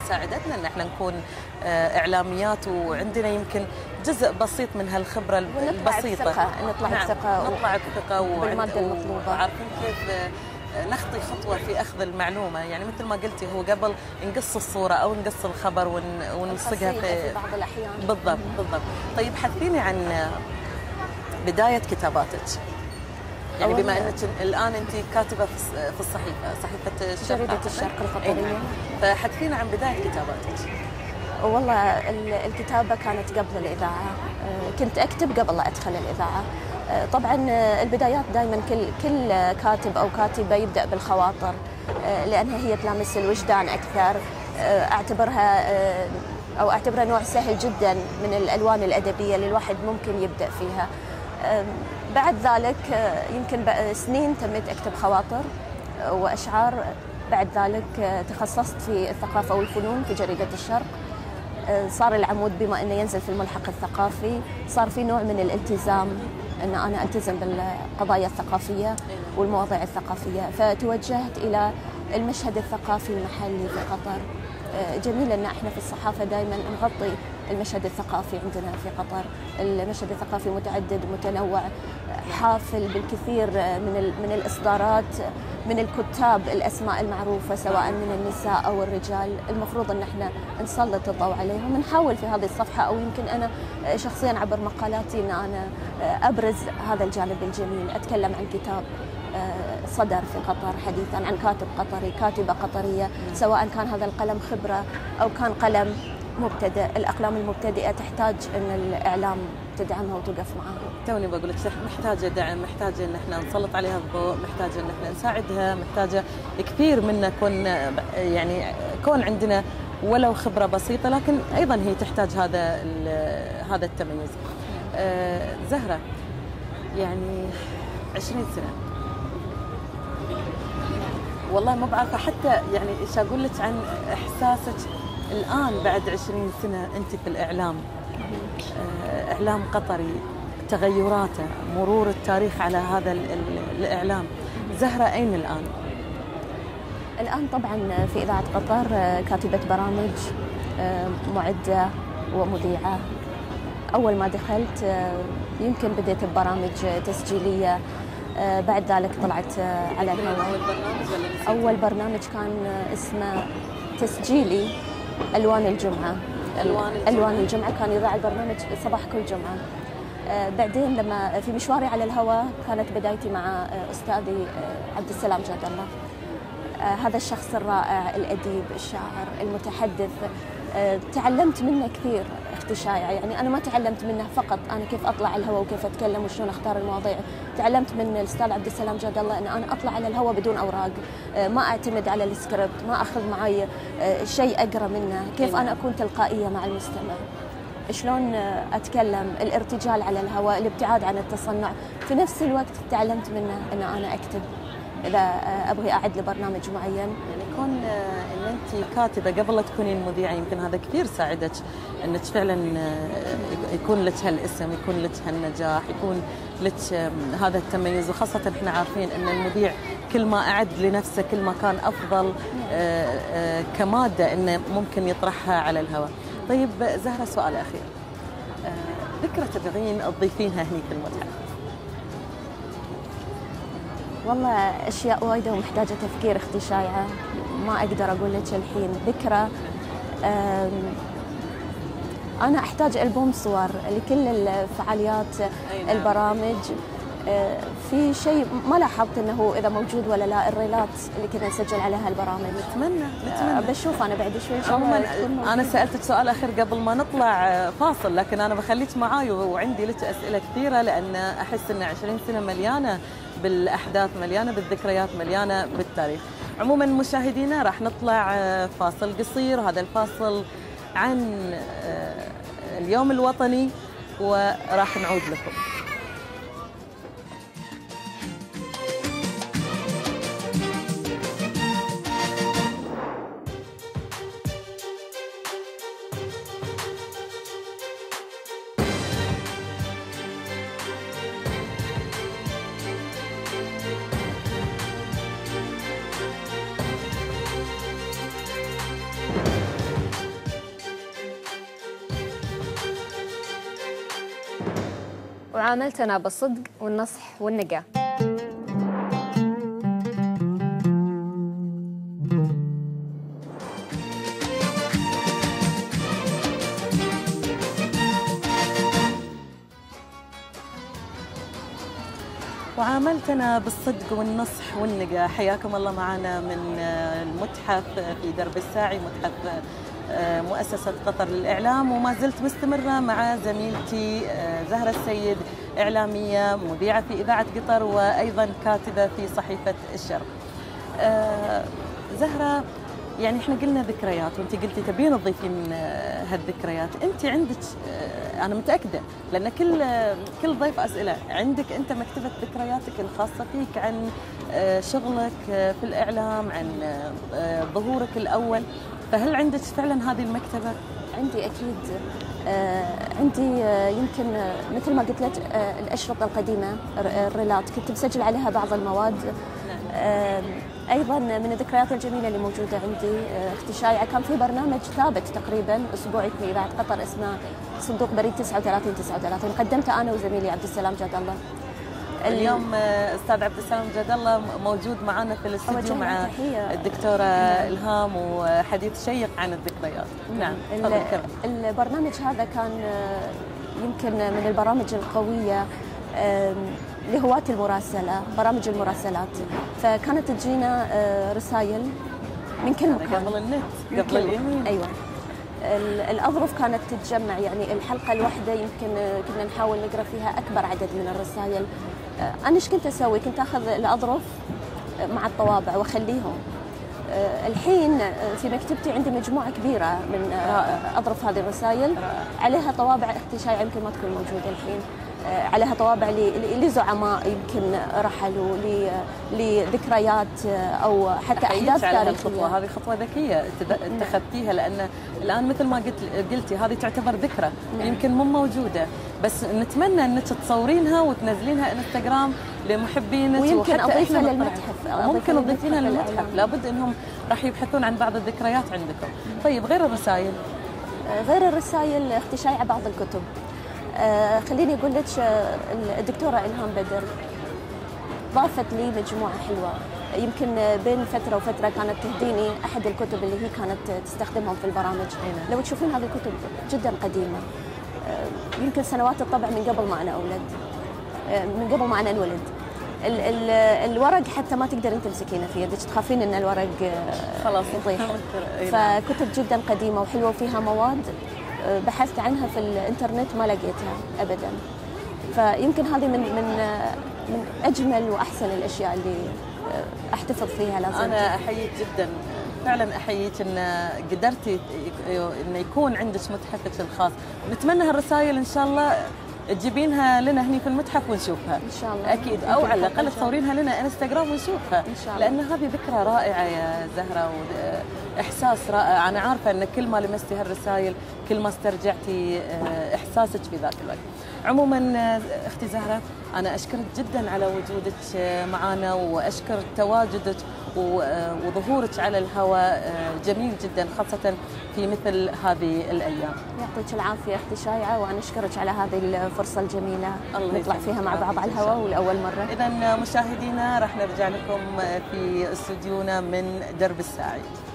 ساعدتنا ان احنا نكون اعلاميات وعندنا يمكن جزء بسيط من هالخبره البسيطه. نطلع بثقه بالماده المطلوبه، وعارفين كيف نخطي خطوه في اخذ المعلومه. يعني مثل ما قلتي، هو قبل نقص الصوره او نقص الخبر ونلصقها في بعض الاحيان. بالضبط. طيب حدثيني عن بدايه كتاباتك. يعني بما انك الان انت كاتبه في صحيفه جريده الشرق القطريه، فحدثينا عن بدايه كتاباتك. والله الكتابه كانت قبل الاذاعه، كنت اكتب قبل لا ادخل الاذاعه. طبعا البدايات دائما كل كاتب او كاتبه يبدا بالخواطر، لانها هي تلامس الوجدان اكثر. اعتبرها نوع سهل جدا من الالوان الادبيه اللي الواحد ممكن يبدا فيها. بعد ذلك يمكن سنين تميت اكتب خواطر واشعار. بعد ذلك تخصصت في الثقافه والفنون في جريده الشرق. صار العمود بما انه ينزل في الملحق الثقافي، صار في نوع من الالتزام ان انا التزم بالقضايا الثقافيه والمواضيع الثقافيه، فتوجهت الى المشهد الثقافي المحلي في قطر. جميل ان احنا في الصحافه دائما نغطي المشهد الثقافي عندنا في قطر. المشهد الثقافي متعدد متنوع، حافل بالكثير من الاصدارات، من الكتاب الاسماء المعروفه سواء من النساء او الرجال. المفروض ان احنا نسلط الضوء عليهم، نحاول في هذه الصفحه او يمكن انا شخصيا عبر مقالاتي ان انا ابرز هذا الجانب الجميل. اتكلم عن كتاب صدر في قطر حديثا عن كاتب قطري، كاتبه قطريه، سواء كان هذا القلم خبره او كان قلم مبتدئ. الاقلام المبتدئه تحتاج ان الاعلام تدعمها وتوقف معها. توني بقول لك محتاجه دعم، محتاجه ان احنا نسلط عليها الضوء، محتاجه ان احنا نساعدها، محتاجه كثير منا كون عندنا ولو خبره بسيطه، لكن ايضا هي تحتاج هذا التميز. زهره، يعني 20 سنه، والله ما بعرفه حتى يعني ايش اقول لك عن احساسك الان بعد 20 سنه انت في الاعلام. اعلام قطري، تغيراته، مرور التاريخ على هذا الاعلام. زهره اين الان؟ الان طبعا في اذاعه قطر كاتبه برامج، معده ومذيعه. اول ما دخلت يمكن بديت ببرامج تسجيليه، بعد ذلك طلعت على الهواء. أول برنامج كان اسمه تسجيلي ألوان الجمعة. ألوان الجمعة كان يذاع البرنامج صباح كل جمعة. بعدين لما في مشواري على الهواء كانت بدايتي مع أستاذي عبد السلام جاد الله. هذا الشخص الرائع، الأديب، الشاعر، المتحدث. تعلمت منه كثير اختي شايعة. يعني أنا ما تعلمت منه فقط أنا كيف أطلع على الهواء وكيف أتكلم وشلون أختار المواضيع. تعلمت من الأستاذ عبد السلام جاد الله أن أنا أطلع على الهواء بدون أوراق، ما أعتمد على السكريبت، ما أخذ معي شيء أقرأ منه، كيف أنا أكون تلقائية مع المستمع، شلون أتكلم، الارتجال على الهواء، الابتعاد عن التصنع. في نفس الوقت تعلمت منه أن أنا أكتب إذا أبغي أعد لبرنامج معين. يعني كون إن أنت كاتبة قبل لا تكونين مذيعة، يمكن هذا كثير ساعدك أنك فعلا يكون لك هالاسم، يكون لك هالنجاح، يكون لك هذا التميز. وخاصة إحنا عارفين أن المذيع كل ما أعد لنفسه كل ما كان أفضل كمادة إنه ممكن يطرحها على الهواء. طيب زهرة، سؤال أخير، ذكرى تبغين تضيفينها هني في المتحف؟ والله أشياء وايدة ومحتاجة تفكير اختي شايعة، ما أقدر أقول لك الحين. ذكرى، أنا أحتاج ألبوم صور لكل الفعاليات، البرامج. في شيء ما لاحظت أنه إذا موجود ولا لا، الريلات اللي كنا نسجل عليها البرامج. نتمنى بشوف أنا بعد شوي إن شاء الله. أنا سألتك سؤال أخير قبل ما نطلع فاصل، لكن أنا بخليك معاي وعندي لك أسئلة كثيرة، لأن أحس أن 20 سنة مليانة بالأحداث، مليانة بالذكريات، مليانة بالتاريخ. عموما مشاهدينا راح نطلع فاصل قصير، هذا الفاصل عن اليوم الوطني، وراح نعود لكم. وعاملتنا بالصدق والنصح والنقاء. وعاملتنا بالصدق والنصح والنقاء. حياكم الله معنا من المتحف في درب الساعي، متحف مؤسسة قطر للإعلام، وما زلت مستمرة مع زميلتي زهرة السيد، إعلامية مذيعة في إذاعة قطر وأيضا كاتبة في صحيفة الشرق. زهرة، يعني احنا قلنا ذكريات وانت قلتي تبين تضيفين هالذكريات. انت عندك، انا متاكده لان كل ضيف اسئله، عندك انت مكتبه ذكرياتك الخاصه فيك عن شغلك في الاعلام، عن ظهورك الاول، فهل عندك فعلا هذه المكتبه؟ عندي اكيد. عندي يمكن مثل ما قلت لك الاشرطه القديمه، الريلات كنت بسجل عليها بعض المواد. ايضا من الذكريات الجميله اللي موجوده عندي اختي شايعه، كان في برنامج ثابت تقريبا اسبوعي في اذاعه قطر اسمه صندوق بريد 39 قدمته انا وزميلي عبد السلام جاد الله. اليوم استاذ عبد السلام جاد الله موجود معنا في الاستوديو مع الدكتوره الهام، وحديث شيق عن الذكريات. نعم، البرنامج هذا كان يمكن من البرامج القويه لهواة المراسلة، برامج المراسلات، فكانت تجينا رسائل من كل مكان قبل النت، قبل اليمين. أيوة. الأظرف كانت تتجمع، يعني الحلقة الواحدة يمكن كنا نحاول نقرأ فيها أكبر عدد من الرسائل. أنا إيش كنت أسوي؟ كنت أخذ الأظرف مع الطوابع وأخليهم. الحين في مكتبتي عندي مجموعة كبيرة من أظرف هذه الرسائل، عليها طوابع اختي شايعة يمكن ما تكون موجودة الحين، عليها طوابع لزعماء يمكن رحلوا، لذكريات او حتى احداث تاريخيه. هذه خطوه ذكيه اتخذتيها، لان الان مثل ما قلتي هذه تعتبر ذكرى يمكن مو موجوده، بس نتمنى انك تصورينها وتنزلينها انستغرام لمحبينك، ويمكن اضيفها للمتحف. ممكن تضيفينها للمتحف، لابد انهم راح يبحثون عن بعض الذكريات عندكم. طيب غير الرسائل؟ غير الرسائل اختي شايعه بعض الكتب. خليني أقول لك الدكتورة إلهام بدر ضافت لي مجموعة حلوة، يمكن بين فترة وفترة كانت تهديني أحد الكتب اللي هي كانت تستخدمهم في البرامج. لو تشوفين هذه الكتب جدا قديمة، يمكن سنوات الطبع من قبل ما أنا أولد، من قبل ما أنا انولد. الورق حتى ما تقدرين تمسكينه في يدك، تخافين ان الورق خلاص يطيح. فكتب جدا قديمة وحلوة وفيها مواد بحثت عنها في الانترنت ما لقيتها ابدا، فيمكن هذه من اجمل واحسن الاشياء اللي احتفظ فيها. لازم انا احييك جدا، فعلا احييك ان قدرتي ان يكون عندك متحفك الخاص. نتمنى هالرسائل ان شاء الله تجيبينها لنا هني في المتحف ونشوفها ان شاء الله اكيد، او على الاقل تصورينها لنا انستغرام ونشوفها ان شاء الله، لان هذه ذكرى رائعه يا زهره واحساس رائع. انا عارفه ان كل ما لمستي هالرسائل كل ما استرجعتي احساسك في ذاك الوقت. عموما اختي زهره، انا اشكرك جدا على وجودك معنا، واشكر تواجدك وظهورك على الهواء جميل جدا، خاصه في مثل هذه الايام. يعطيك العافيه اختي شايعه، وانا اشكرك على هذه الفرصه الجميله نطلع فيها مع بعض على الهواء ولاول مره. اذا مشاهدينا راح نرجع لكم في استوديونا من درب الساعي.